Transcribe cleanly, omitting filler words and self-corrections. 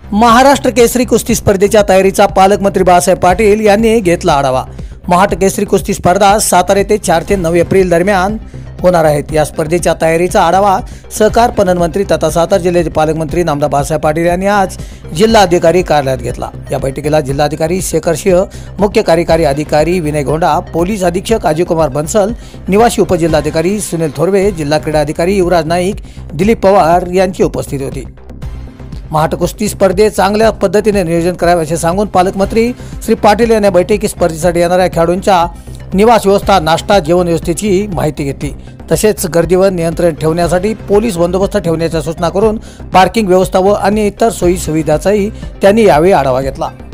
महाराष्ट्र केसरी कुस्ती स्पर्धेच्या तयारीचा पालकमंत्री बाळासाहेब पाटील यांनी घेतला आढावा। महाराष्ट्र केसरी कुस्ती स्पर्धा सातारा येथे 4 ते 9 एप्रिल दरम्यान होणार आहेत। या स्पर्धेच्या तयारीचा आढावा सहकार पणन मंत्री तथा सातारा जिल्ह्याचे पालकमंत्री नामदार बाळासाहेब पाटील यांनी आज जिल्हाधिकारी कार्यालयात घेतला। या बैठकीला जिल्हाधिकारी शेखर सिंह, मुख्य कार्यकारी अधिकारी विनय गोंडा, पोलीस अधीक्षक अजय कुमार बंसल, निवासी उपजिल्हाधिकारी सुनील थोरवे, जिल्हा क्रीडा अधिकारी युवराज नाईक, दिलीप पवार यांची उपस्थिती होती। महाराष्ट्र कुस्ती स्पर्धेत चांगल्या पद्धतीने नियोजन करावे असे सांगून पालकमंत्री श्री पाटील यांनी बैठकी स्पर्धेसाठी येणाऱ्या खेळाडूंच्या निवास व्यवस्था, नाश्ता, जेवण व्यवस्थेची माहिती घेतली। तसेच गर्दीवर नियंत्रण ठेवण्यासाठी पोलीस बंदोबस्त ठेवण्याच्या सूचना करून पार्किंग व्यवस्था व अन्य इतर सोयी सुविधांचाही त्यांनी यावेळी आढावा घेतला।